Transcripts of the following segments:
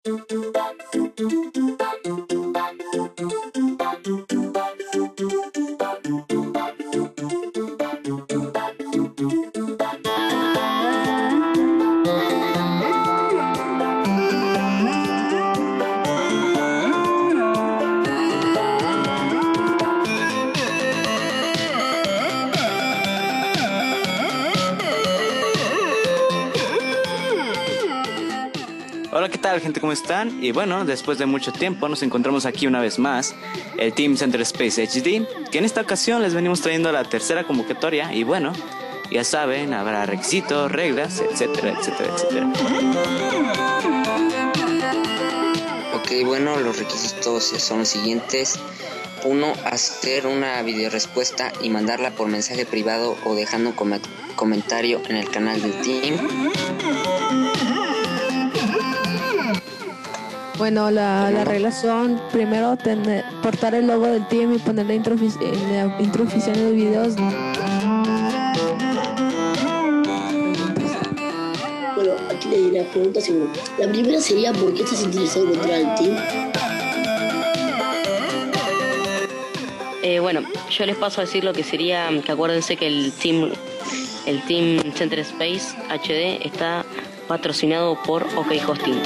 Hola, ¿qué tal, gente? ¿Cómo están? Y bueno, después de mucho tiempo nos encontramos aquí una vez más, el Team Center Space HD, que en esta ocasión les venimos trayendo la tercera convocatoria y bueno, ya saben, habrá requisitos, reglas, etcétera, etcétera, etcétera. Ok, bueno, los requisitos son los siguientes. 1. Hacer una videorespuesta y mandarla por mensaje privado o dejando un comentario en el canal del team. Bueno, las reglas son, primero, portar el logo del team y poner la intro oficial de los videos. Bueno, aquí le diré las preguntas seguro. La primera sería, ¿por qué estás interesado en entrar al team? Bueno, yo les paso a decir lo que sería, que acuérdense que el Team Center Space HD está patrocinado por OK Hosting.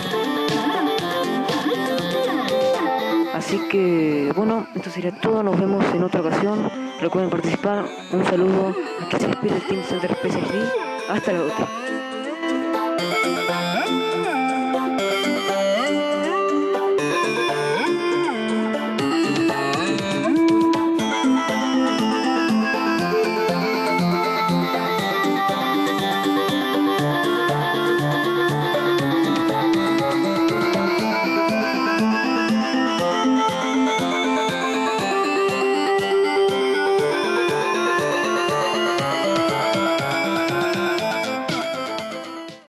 Así que, bueno, esto sería todo. Nos vemos en otra ocasión. Recuerden participar. Un saludo. Aquí se despide el Team Center Space HD. Hasta la otra.